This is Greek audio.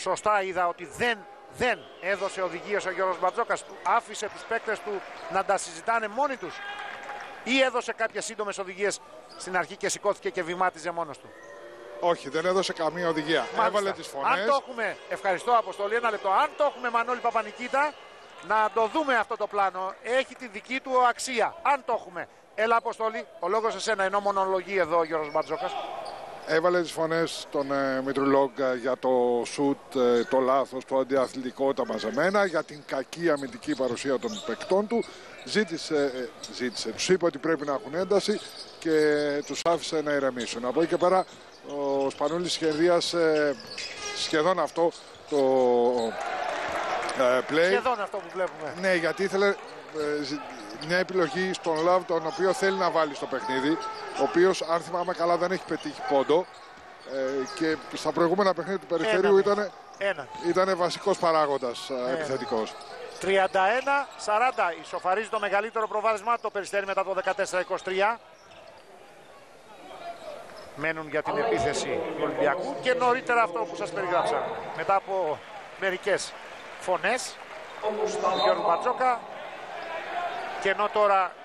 σωστά είδα ότι δεν έδωσε οδηγίες ο Γιώργος Μπαρτζόκας, άφησε τους παίκτες του να τα συζητάνε μόνοι τους ή έδωσε κάποιες σύντομες οδηγίες στην αρχή και σηκώθηκε και βημάτιζε μόνος του? Όχι, δεν έδωσε καμία οδηγία. Μάλιστα. Έβαλε τις φωνές. Αν το έχουμε, ευχαριστώ Αποστόλη, ένα λεπτό. Αν το έχουμε Μανώλη Παπανικίτα, να το δούμε αυτό το πλάνο. Έχει τη δική του αξία. Αν το έχουμε. Έλα Αποστόλη, ο λόγος εσένα, ενώ μονολογεί εδώ ο Γιώργος Μπαρτζόκας. Έβαλε τις φωνές τον Μητρουλόγκ για το σουτ, το λάθος, το αντιαθλητικό, τα μαζεμένα, για την κακή αμυντική παρουσία των παικτών του. Τους είπε ότι πρέπει να έχουν ένταση και τους άφησε να ηρεμήσουν. Από εκεί και πέρα ο Σπανούλης σχεδίασε σχεδόν αυτό το play. Σχεδόν αυτό που βλέπουμε. Ναι, γιατί ήθελε μια επιλογή στον Love, τον οποίο θέλει να βάλει στο παιχνίδι, ο οποίος, αν θυμάμαι καλά, δεν έχει πετύχει πόντο και στα προηγούμενα παιχνίδια του Περιστερίου ήταν βασικός παράγοντας επιθετικός. 31-40 ισοφαρίζει το μεγαλύτερο προβάδισμα το Περιστέρι μετά το 14-23. Μένουν για την επίθεση του Ολυμπιακού και νωρίτερα αυτό που σας περιγράψα. Μετά από μερικές φωνές του Γιώργου Μπαρτζόκα, και ενώ τώρα